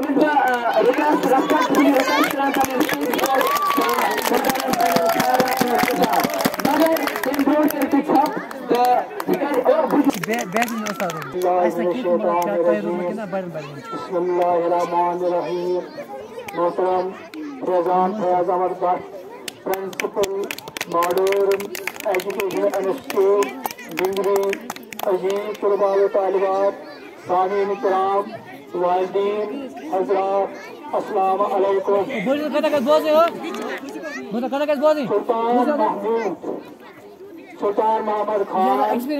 Bismillahirrahmanirrahim. Muhtaram Fezan Fayaz Ahmad Bhatt, Principal, Modern Education Institute, Dingri, Aziz Tulba wa Talibat, Samin Ikram, Walideen, Hazrat, Assalamu alaikum. Sultan Muhammad Khan,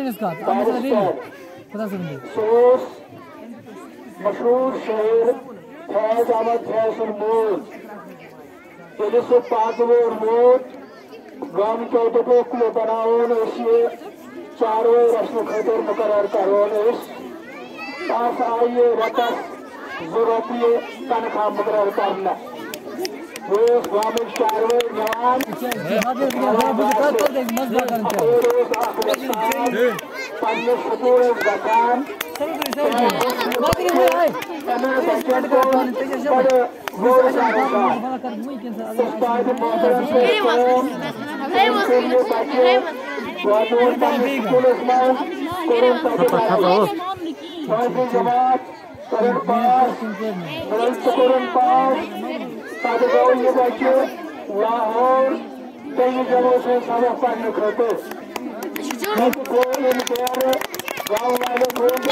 Source, مشہور شاعر فیض احمد فیض الموت ییٚلہِ سُہ پاکوور موت گامکیو دوٚپُکھ یہِ بناوون أسۍ یہِ چاروٲے رچھنہٕ خٲطرٕ مُقرر کرون أسۍ تَس آیہِ رٮ۪تس 2 رۄپیہِ تنخواہ مُقرر کرنہٕ وۄنۍ اوس گامٕکۍ چاروٲے نِوان پننِس سکوٗلس گژھان لاہور تیٚلہِ جموں سے سبق پرنہٕ خٲطرٕ گاؤں والے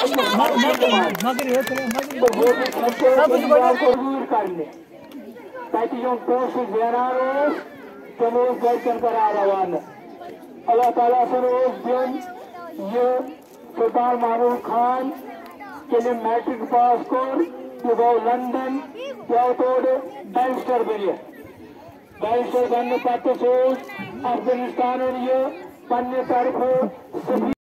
کرنے تتہ یم پونسہٕ زینان اوس تم اوس گرکین کران روانہٕ اللہ تعالیٰ سن اوس دِیُن یہِ سلطان محمود خان ییٚلہِ میٹرک پاس کوٚر یہِ گوٚو لندن یہِ آو تورٕ بیرسٹر بٔنِتھ بیرسٹر بننہٕ پتہٕ اوس افغانستانن یہِ پننہِ طرفہٕ